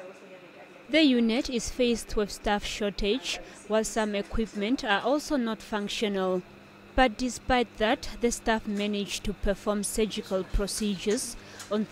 The unit is faced with staff shortage, while some equipment are also not functional. But despite that, the staff managed to perform surgical procedures on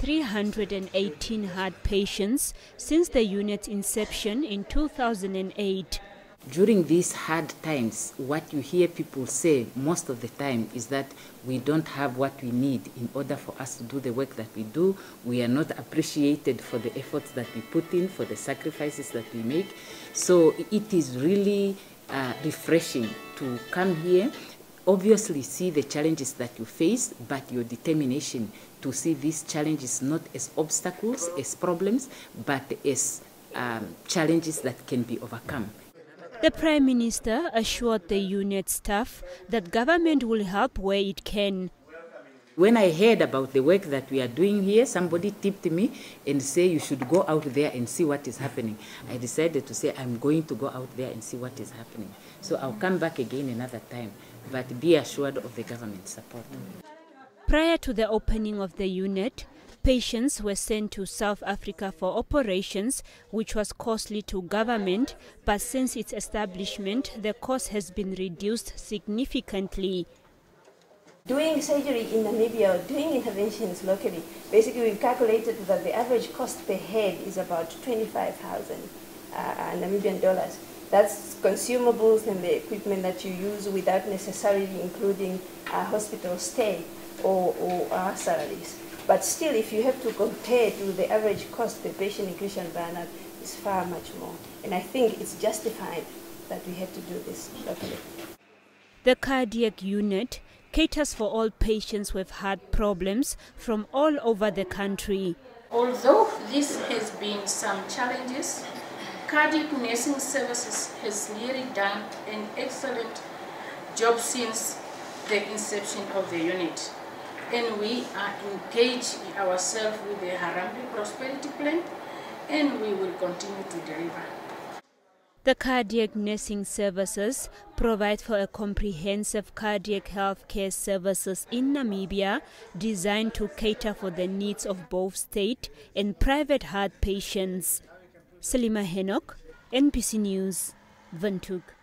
318 heart patients since the unit's inception in 2008. During these hard times, what you hear people say most of the time is that we don't have what we need in order for us to do the work that we do. We are not appreciated for the efforts that we put in, for the sacrifices that we make. So it is really refreshing to come here, obviously see the challenges that you face, but your determination to see these challenges not as obstacles, as problems, but as challenges that can be overcome. The Prime Minister assured the unit staff that government will help where it can. When I heard about the work that we are doing here, somebody tipped me and said you should go out there and see what is happening. I decided to say I'm going to go out there and see what is happening. So I'll come back again another time, but be assured of the government support. Prior to the opening of the unit, patients were sent to South Africa for operations, which was costly to government, but since its establishment, the cost has been reduced significantly. Doing surgery in Namibia, or doing interventions locally, basically we've calculated that the average cost per head is about 25,000 Namibian dollars. That's consumables and the equipment that you use without necessarily including hospital stay or salaries. But still, if you have to compare to the average cost per patient in Christian Barnard, it's far much more. And I think it's justified that we have to do this locally. The cardiac unit caters for all patients with heart problems from all over the country. Although this has been some challenges, Cardiac Nursing Services has really done an excellent job since the inception of the unit. And we are engaged ourselves with the Harambee Prosperity Plan, and we will continue to deliver. The Cardiac Nursing Services provide for a comprehensive cardiac health care services in Namibia designed to cater for the needs of both state and private heart patients. Selima Henok, NBC News, Windhoek.